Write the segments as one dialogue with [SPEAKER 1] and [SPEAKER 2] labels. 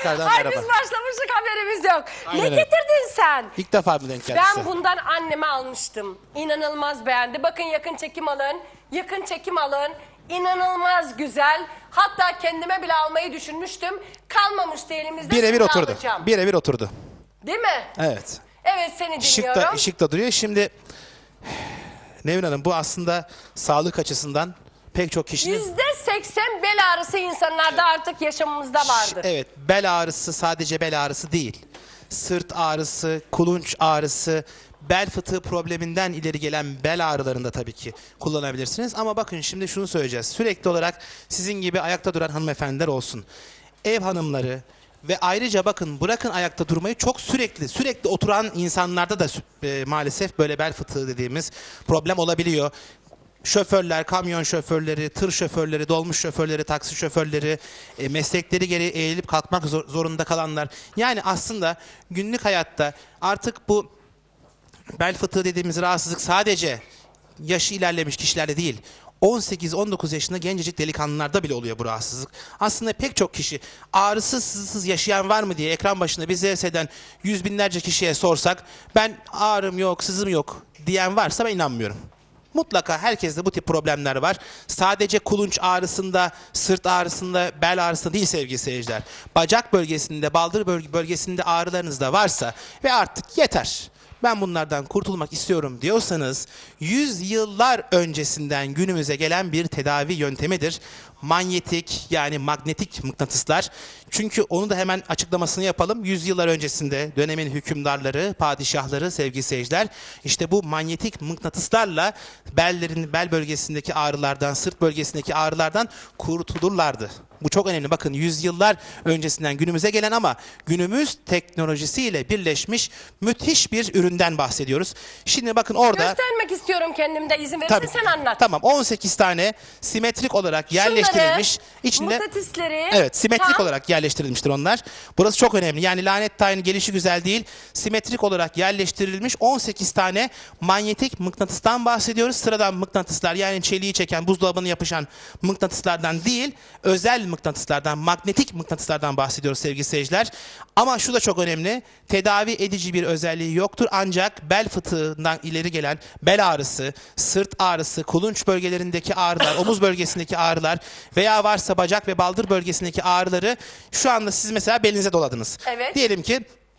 [SPEAKER 1] tekrardan
[SPEAKER 2] Ay
[SPEAKER 1] merhaba.
[SPEAKER 2] biz başlamıştık, haberimiz yok.
[SPEAKER 1] Aynen
[SPEAKER 2] Ne
[SPEAKER 1] öyle.
[SPEAKER 2] getirdin sen?
[SPEAKER 1] İlk defa mı denk geldi
[SPEAKER 2] Ben
[SPEAKER 1] size?
[SPEAKER 2] bundan anneme almıştım. İnanılmaz beğendi. Bakın yakın çekim alın. Yakın çekim alın. İnanılmaz güzel. Hatta kendime bile almayı düşünmüştüm. Kalmamıştı elimizde.
[SPEAKER 1] Birebir
[SPEAKER 2] Şimdi
[SPEAKER 1] oturdu.
[SPEAKER 2] alacağım.
[SPEAKER 1] Birebir oturdu.
[SPEAKER 2] Değil mi?
[SPEAKER 1] Evet.
[SPEAKER 2] Evet, seni dinliyorum.
[SPEAKER 1] Işık da duruyor. Şimdi Nevin Hanım, bu aslında sağlık açısından pek çok kişinin...
[SPEAKER 2] %80 bel ağrısı insanlarda artık yaşamımızda vardır.
[SPEAKER 1] Evet, bel ağrısı sadece bel ağrısı değil. Sırt ağrısı, kulunç ağrısı, bel fıtığı probleminden ileri gelen bel ağrılarında tabii ki kullanabilirsiniz. Ama bakın şimdi şunu söyleyeceğiz. Sürekli olarak sizin gibi ayakta duran hanımefendiler olsun. Ev hanımları ve ayrıca bakın, bırakın ayakta durmayı, çok sürekli oturan insanlarda da maalesef böyle bel fıtığı dediğimiz problem olabiliyor. Şoförler, kamyon şoförleri, tır şoförleri, dolmuş şoförleri, taksi şoförleri, meslekleri gereği eğilip kalkmak zorunda kalanlar. Yani aslında günlük hayatta artık bu bel fıtığı dediğimiz rahatsızlık sadece yaşı ilerlemiş kişilerde değil, 18-19 yaşında gencecik delikanlılarda bile oluyor bu rahatsızlık. Aslında pek çok kişi ağrısız sızsız yaşayan var mı diye ekran başında bizi seyreden yüz binlerce kişiye sorsak, ben ağrım yok, sızım yok diyen varsa ben inanmıyorum. Mutlaka herkeste bu tip problemler var. Sadece kulunç ağrısında, sırt ağrısında, bel ağrısında değil sevgili seyirciler. Bacak bölgesinde, baldır bölgesinde ağrılarınız da varsa ve artık yeter, ben bunlardan kurtulmak istiyorum diyorsanız, yüzyıllar öncesinden günümüze gelen bir tedavi yöntemidir. Manyetik, yani magnetik mıknatıslar. Çünkü onu da hemen açıklamasını yapalım. Yüzyıllar öncesinde dönemin hükümdarları, padişahları sevgili seyirciler, işte bu manyetik mıknatıslarla bel bölgesindeki ağrılardan, sırt bölgesindeki ağrılardan kurtulurlardı. Bu çok önemli. Bakın, yüzyıllar öncesinden günümüze gelen ama günümüz teknolojisiyle birleşmiş müthiş bir üründen bahsediyoruz. Şimdi bakın orada...
[SPEAKER 2] Göstermek istiyorum kendimde, izin verirsen
[SPEAKER 1] Tabii.
[SPEAKER 2] sen anlat.
[SPEAKER 1] Tamam, 18 tane simetrik olarak yerleştirilmiş. İçinde,
[SPEAKER 2] mıknatısları
[SPEAKER 1] evet, simetrik
[SPEAKER 2] tam
[SPEAKER 1] olarak yerleştirilmiştir onlar. Burası çok önemli. Yani lanet tayının gelişi güzel değil. Simetrik olarak yerleştirilmiş 18 tane manyetik mıknatıstan bahsediyoruz. Sıradan mıknatıslar, yani çeliği çeken, buzdolabına yapışan mıknatıslardan değil, özel mıknatıslardan, magnetik mıknatıslardan bahsediyoruz sevgili seyirciler. Ama şu da çok önemli. Tedavi edici bir özelliği yoktur. Ancak bel fıtığından ileri gelen bel ağrısı, sırt ağrısı, kulunç bölgelerindeki ağrılar, omuz bölgesindeki ağrılar veya varsa bacak ve baldır bölgesindeki ağrıları, şu anda siz mesela belinize doladınız.
[SPEAKER 2] Evet.
[SPEAKER 1] Diyelim ki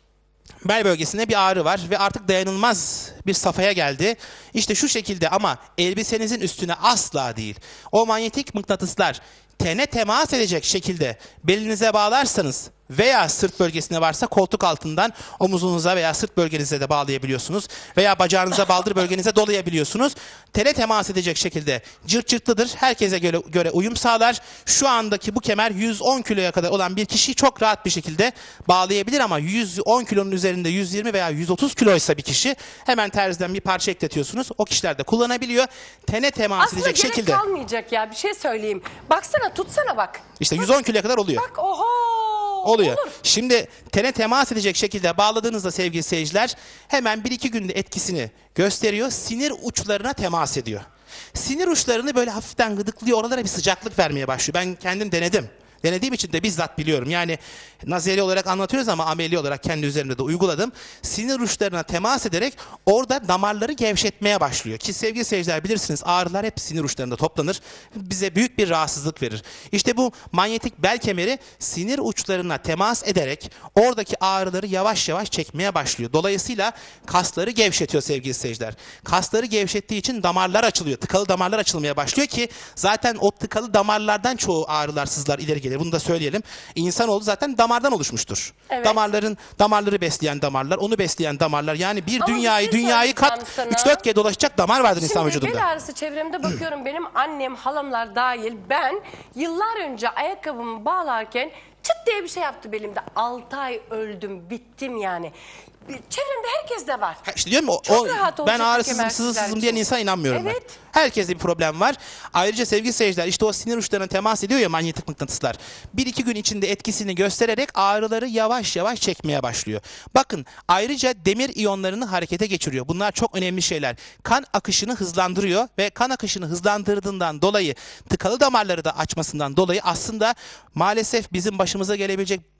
[SPEAKER 1] bel bölgesinde bir ağrı var ve artık dayanılmaz bir safhaya geldi. İşte şu şekilde, ama elbisenizin üstüne asla değil. O manyetik mıknatıslar tene temas edecek şekilde belinize bağlarsanız veya sırt bölgesinde varsa koltuk altından omuzunuza veya sırt bölgenize de bağlayabiliyorsunuz. Veya bacağınıza, baldır bölgenize dolayabiliyorsunuz. Tene temas edecek şekilde cırt cırtlıdır. Herkese göre uyum sağlar. Şu andaki bu kemer 110 kiloya kadar olan bir kişiyi çok rahat bir şekilde bağlayabilir, ama 110 kilonun üzerinde 120 veya 130 kiloysa bir kişi, hemen terziden bir parça ekletiyorsunuz. O kişiler de kullanabiliyor. Tene temas
[SPEAKER 2] aslında
[SPEAKER 1] edecek
[SPEAKER 2] gerek
[SPEAKER 1] şekilde.
[SPEAKER 2] kalmayacak ya, bir şey söyleyeyim. Baksana, tutsana bak.
[SPEAKER 1] İşte 110 kiloya kadar oluyor.
[SPEAKER 2] Bak, oho.
[SPEAKER 1] Oluyor.
[SPEAKER 2] Olur.
[SPEAKER 1] Şimdi tene temas edecek şekilde bağladığınızda sevgili seyirciler, hemen 1-2 günde etkisini gösteriyor. Sinir uçlarına temas ediyor. Sinir uçlarını böyle hafiften gıdıklıyor. Oralara bir sıcaklık vermeye başlıyor. Ben kendim denedim. Denediğim için de bizzat biliyorum. Yani nazeri olarak anlatıyoruz ama ameli olarak kendi üzerimde de uyguladım. Sinir uçlarına temas ederek orada damarları gevşetmeye başlıyor. Ki sevgili seyirciler, bilirsiniz, ağrılar hep sinir uçlarında toplanır. Bize büyük bir rahatsızlık verir. İşte bu manyetik bel kemeri sinir uçlarına temas ederek oradaki ağrıları yavaş yavaş çekmeye başlıyor. Dolayısıyla kasları gevşetiyor sevgili seyirciler. Kasları gevşettiği için damarlar açılıyor. Tıkalı damarlar açılmaya başlıyor ki zaten o tıkalı damarlardan çoğu ağrılar, sızlar ileri gelir. Bunu da söyleyelim. İnsanoğlu zaten damardan oluşmuştur.
[SPEAKER 2] Evet.
[SPEAKER 1] Damarları besleyen damarlar, onu besleyen damarlar. Yani bir
[SPEAKER 2] Ama
[SPEAKER 1] dünyayı
[SPEAKER 2] bir şey
[SPEAKER 1] kat
[SPEAKER 2] söyleyeceğim
[SPEAKER 1] 3-4 kere dolaşacak damar vardır insan
[SPEAKER 2] Şimdi
[SPEAKER 1] vücudunda.
[SPEAKER 2] bel ağrısı çevremde bakıyorum, benim annem, halamlar dahil, ben yıllar önce ayakkabımı bağlarken çıt diye bir şey yaptı belimde. 6 ay öldüm, bittim yani. Çevremde herkes de var.
[SPEAKER 1] İşte diyorum,
[SPEAKER 2] Çok rahat
[SPEAKER 1] ben
[SPEAKER 2] olacak
[SPEAKER 1] ağrısızım,
[SPEAKER 2] kemersizler
[SPEAKER 1] sızsızım
[SPEAKER 2] için.
[SPEAKER 1] diyen insan inanmıyorum
[SPEAKER 2] Evet.
[SPEAKER 1] ben. Herkeste bir problem var. Ayrıca sevgili seyirciler, işte o sinir uçlarına temas ediyor ya manyetik mıknatıslar. 1-2 gün içinde etkisini göstererek ağrıları yavaş yavaş çekmeye başlıyor. Bakın, ayrıca demir iyonlarını harekete geçiriyor. Bunlar çok önemli şeyler. Kan akışını hızlandırıyor ve kan akışını hızlandırdığından dolayı, tıkalı damarları da açmasından dolayı aslında maalesef bizim başımıza gelebilecek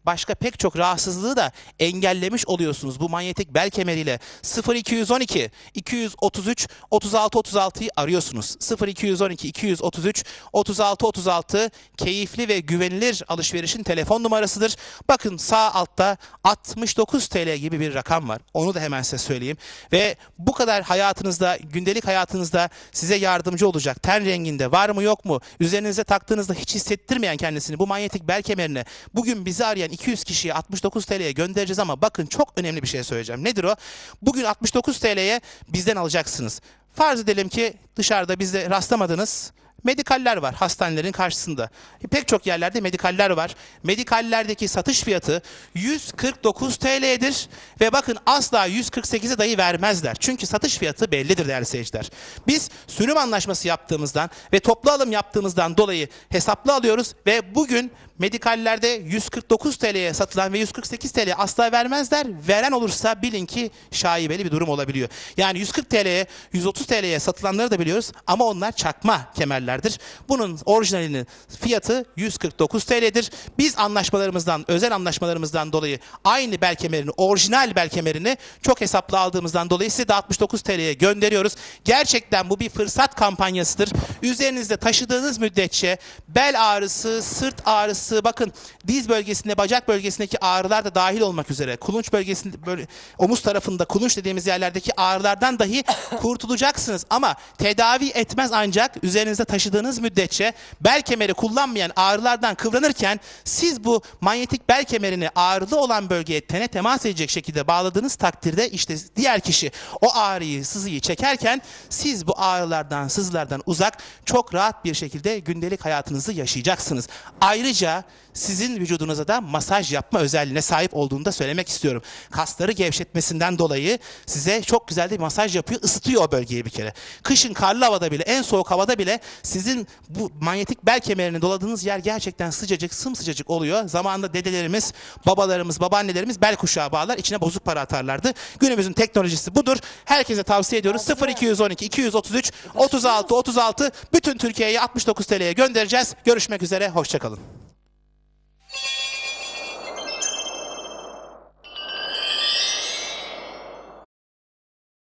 [SPEAKER 1] başka pek çok rahatsızlığı da engellemiş oluyorsunuz bu manyetik bel kemeriyle. 0212 233 36 36'yı arıyorsunuz. 0212 233 36 36 keyifli ve güvenilir alışverişin telefon numarasıdır. Bakın sağ altta 69 TL gibi bir rakam var. Onu da hemen size söyleyeyim. Ve bu kadar hayatınızda, gündelik hayatınızda size yardımcı olacak. Ten renginde var mı yok mu? Üzerinize taktığınızda hiç hissettirmeyen kendisini bu manyetik bel kemerine bugün bizi arayan 200 kişiye 69 TL'ye göndereceğiz ama bakın çok önemli bir şey söyleyeceğim. Nedir o? Bugün 69 TL'ye bizden alacaksınız. Farz edelim ki dışarıda bizde rastlamadığınız medikaller var hastanelerin karşısında. Pek çok yerlerde medikaller var. Medikallerdeki satış fiyatı 149 TL'dir ve bakın asla 148'e dahi vermezler. Çünkü satış fiyatı bellidir değerli seyirciler. Biz sürüm anlaşması yaptığımızdan ve toplu alım yaptığımızdan dolayı hesaplı alıyoruz ve bugün medikallerde 149 TL'ye satılan ve 148 TL asla vermezler. Veren olursa bilin ki şaibeli bir durum olabiliyor. Yani 140 TL'ye, 130 TL'ye satılanları da biliyoruz ama onlar çakma kemerlerdir. Bunun orijinalinin fiyatı 149 TL'dir. Biz anlaşmalarımızdan, özel anlaşmalarımızdan dolayı aynı bel kemerini, orijinal bel kemerini çok hesaplı aldığımızdan dolayı size de 69 TL'ye gönderiyoruz. Gerçekten bu bir fırsat kampanyasıdır. Üzerinizde taşıdığınız müddetçe bel ağrısı, sırt ağrısı, bakın diz bölgesinde, bacak bölgesindeki ağrılar da dahil olmak üzere kulunç bölgesinde, böyle omuz tarafında kulunç dediğimiz yerlerdeki ağrılardan dahi kurtulacaksınız. Ama tedavi etmez ancak üzerinizde taşıdığınız müddetçe bel kemeri kullanmayan ağrılardan kıvranırken siz bu manyetik bel kemerini ağrılı olan bölgeye tene temas edecek şekilde bağladığınız takdirde işte diğer kişi o ağrıyı, sızıyı çekerken siz bu ağrılardan, sızılardan uzak çok rahat bir şekilde gündelik hayatınızı yaşayacaksınız. Ayrıca sizin vücudunuza da masaj yapma özelliğine sahip olduğunu da söylemek istiyorum. Kasları gevşetmesinden dolayı size çok güzel de bir masaj yapıyor, ısıtıyor o bölgeyi bir kere. Kışın karlı havada bile, en soğuk havada bile sizin bu manyetik bel kemerini doladığınız yer gerçekten sıcacık, sımsıcacık oluyor. Zamanında dedelerimiz, babalarımız, babaannelerimiz bel kuşağı bağlar, içine bozuk para atarlardı. Günümüzün teknolojisi budur. Herkese tavsiye ediyoruz. 0212 233 36 36 bütün Türkiye'ye 69 TL'ye göndereceğiz. Görüşmek üzere, hoşça kalın.